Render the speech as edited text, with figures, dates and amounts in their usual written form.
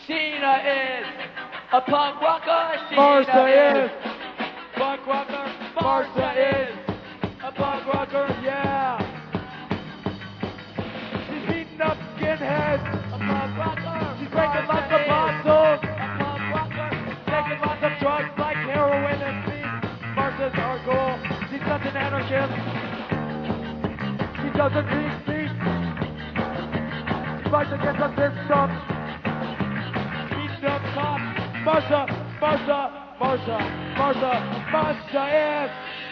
Sheena is a punk rocker. Marsha is punk rocker. Marsha is a punk rocker, yeah. She's beating up skinheads. A punk rocker. She's breaking lots of Marsha is bottles. a punk rocker. Taking lots of drugs like heroin and speed. Marsha's our goal. She's such an anarchist. She doesn't need peace. She fights against the system. Beating up cops. Marsha, Marsha, Marsha, Marsha, Marsha is